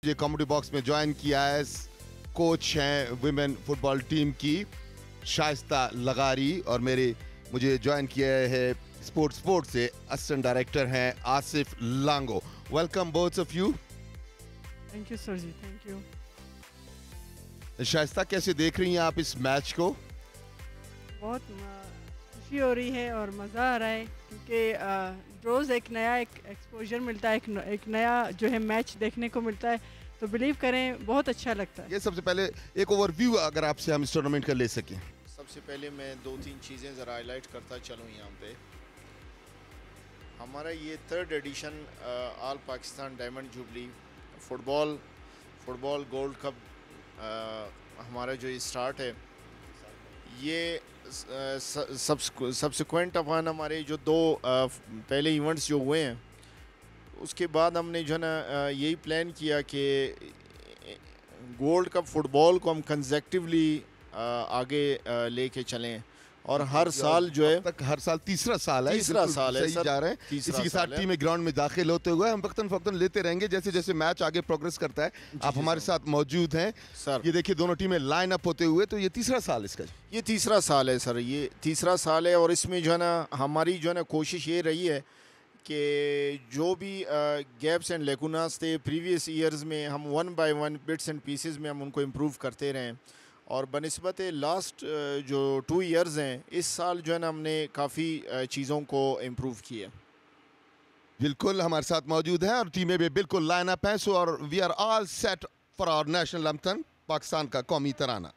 ये comedy box में join किया है, कोच हैं विमेन फुटबॉल टीम की शाइस्ता लगारी, और मुझे ज्वाइन किया है स्पोर्ट से असिस्टेंट डायरेक्टर हैं Asif Lango. Welcome both of you. Thank you sir ji, thank you. Shaista, कैसे देख रही हैं आप इस मैच को? बहुत खुशी हो रही है और मज़ा आ रहा है, क्योंकि रोज़ एक नया एक्सपोजर मिलता है, एक नया जो है मैच देखने को मिलता है, तो बिलीव करें बहुत अच्छा लगता है। ये सबसे पहले एक ओवरव्यू अगर आपसे हम इस टूर्नामेंट का ले सकें। सबसे पहले मैं 2-3 चीज़ें ज़रा हाईलाइट करता चलूँ यहाँ पे। हमारा ये 3rd edition all Pakistan diamond jubilee football gold cup हमारा जो ये स्टार्ट है, ये सब्सिक्वेंट अपन हमारे जो 2 पहले इवेंट्स जो हुए हैं, उसके बाद हमने जो है ना यही प्लान किया कि गोल्ड कप फुटबॉल को हम कंसेक्टिवली आगे लेके चलें, और हर साल जो है तक हर साल तीसरा साल है सही जा रहे हैं। इसी के साथ टीमें ग्राउंड में दाखिल होते हुए हम वक्तन लेते रहेंगे जैसे जैसे मैच आगे प्रोग्रेस करता है। आप हमारे साथ मौजूद हैं सर। ये देखिए दोनों टीमें लाइन अप होते हुए, तो ये तीसरा साल इसका, ये तीसरा साल है सर, ये तीसरा साल है। और इसमें जो है ना हमारी जो है ना कोशिश ये रही है कि जो भी गैप्स एंड लेकुनास थे प्रीवियस ईयर्स में, हम 1 बाय 1 बिट्स एंड पीसेस में हम उनको इम्प्रूव करते रहें। और बनिस्बत लास्ट जो 2 ईयर्स हैं, इस साल जो है ना हमने काफ़ी चीज़ों को इम्प्रूव किया। बिल्कुल हमारे साथ मौजूद हैं और टीमें भी बिल्कुल लाइन अप हैं। सो और we are all set for our national anthem, Pakistan का कौमी तराना।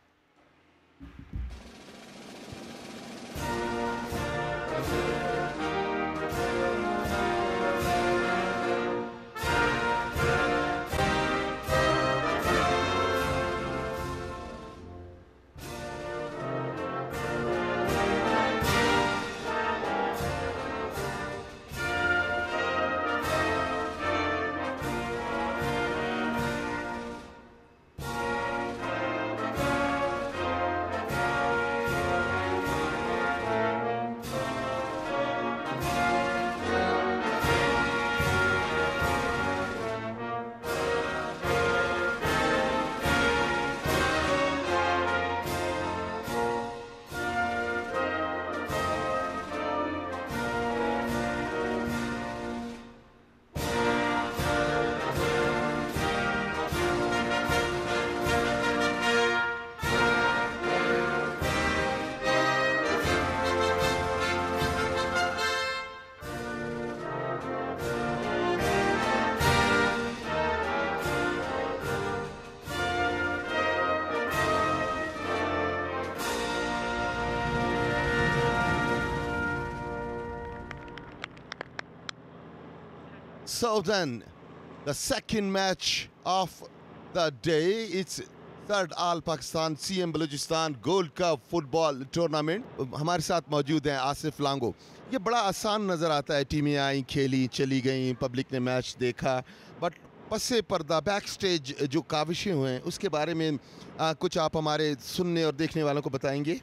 So then, the second match of the day, it's 3rd All Pakistan CM Balochistan Gold Cup Football Tournament. हमारे साथ मौजूद हैं आसिफ लांगो। ये बड़ा आसान नज़र आता है, टीमें आई, खेली, चली गई, पब्लिक ने मैच देखा, बट पस्से पर्दा बैक स्टेज जो काविशें हुए हैं उसके बारे में कुछ आप हमारे सुनने और देखने वालों को बताएंगे?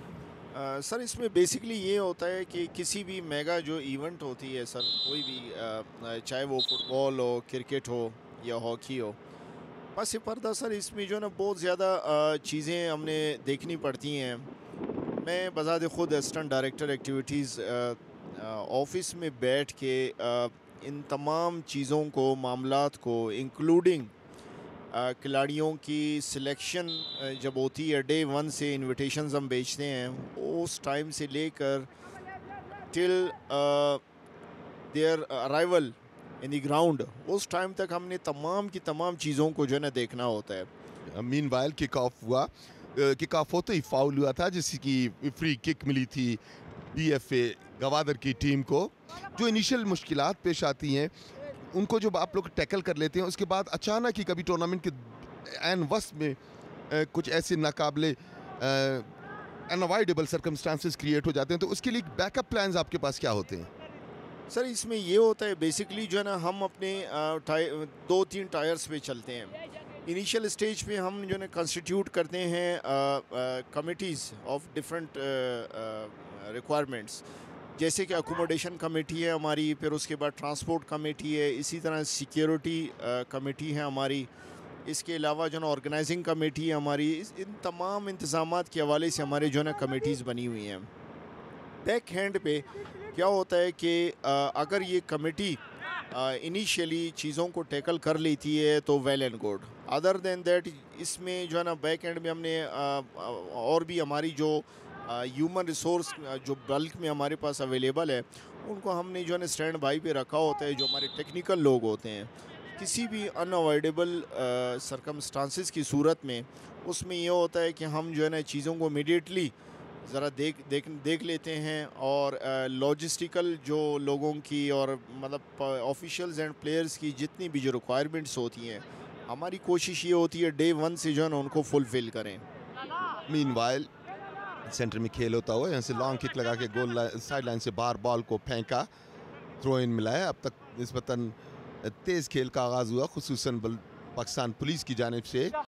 सर, इसमें बेसिकली ये होता है कि किसी भी मेगा जो इवेंट होती है सर, कोई भी चाहे वो फुटबॉल हो, क्रिकेट हो या हॉकी हो, बस ये पर्दा सर इसमें जो है ना बहुत ज़्यादा चीज़ें हमने देखनी पड़ती हैं। मैं बज़ात ख़ुद असिस्टेंट डायरेक्टर एक्टिविटीज़ ऑफिस में बैठ के इन तमाम चीज़ों को, मामलात को, इंक्लूडिंग खिलाड़ियों की सिलेक्शन जब होती है, डे 1 से इन्विटेशंस हम बेचते हैं, उस टाइम से लेकर till their arrival in the ground, उस टाइम तक हमने तमाम की तमाम चीज़ों को जो है ना देखना होता है। मीनवाइल किक ऑफ होते ही फाउल हुआ था, जिसकी फ्री किक मिली थी BFA गवादर की टीम को। जो इनिशियल मुश्किलात पेश आती हैं उनको जब आप लोग टैकल कर लेते हैं, उसके बाद अचानक ही कभी टूर्नामेंट के एन वस्त में कुछ ऐसे नाकाबिले अनअवॉइडेबल सर्कमस्टांसेस क्रिएट हो जाते हैं, तो उसके लिए बैकअप प्लान्स आपके पास क्या होते हैं? सर, इसमें ये होता है बेसिकली जो है ना, हम अपने 2-3 टायर्स पे चलते हैं। इनिशियल स्टेज पे हम जो है ना कंस्टिट्यूट करते हैं कमिटीज़ ऑफ डिफरेंट रिक्वायरमेंट्स, जैसे कि अकोमोडेशन कमेटी है हमारी, फिर उसके बाद ट्रांसपोर्ट कमेटी है, इसी तरह सिक्योरिटी कमेटी है हमारी, इसके अलावा जो है ऑर्गेनाइजिंग कमेटी हमारी, इन तमाम इंतज़ामात के हवाले से हमारे जो है ना कमेटीज़ बनी हुई हैं। बैक हैंड पे क्या होता है कि अगर ये कमेटी इनिशियली चीज़ों को टैकल कर लेती है तो well and good. Other than that इसमें जो है ना बैक एंड में हमने और भी हमारी जो ह्यूमन रिसोर्स जो बल्क में हमारे पास अवेलेबल है, उनको हमने जो है ना स्टैंड बाई पे रखा होता है। जो हमारे टेक्निकल लोग होते हैं, किसी भी अनअवॉइडेबल सरकमस्टांसिस की सूरत में उसमें ये होता है कि हम जो है ना चीज़ों को इमीडिएटली ज़रा देख लेते हैं और लॉजिस्टिकल जो लोगों की और मतलब ऑफिशियल्स एंड प्लेयर्स की जितनी भी जो रिक्वायरमेंट्स होती हैं, हमारी कोशिश ये होती है डे 1 से जो है ना उनको फुलफ़िल करें। मीनवाइल सेंटर में खेल होता हुआ यहाँ से लॉन्ग किक लगा के गोल साइड लाइन से बाहर बॉल को फेंका, थ्रो इन मिला है। अब तक निस्बतन तेज़ खेल का आगाज़ हुआ, खुसूसन पाकिस्तान पुलिस की जानिब से।